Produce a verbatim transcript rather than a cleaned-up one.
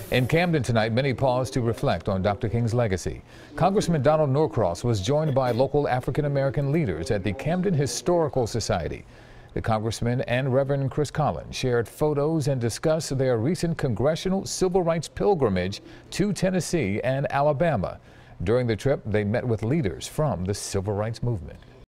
In Camden tonight, many paused to reflect on Doctor King's legacy. Congressman Donald Norcross was joined by local African-American leaders at the Camden Historical Society. The congressman and Reverend Chris Collins shared photos and discussed their recent congressional civil rights pilgrimage to Tennessee and Alabama. During the trip, they met with leaders from the civil rights movement.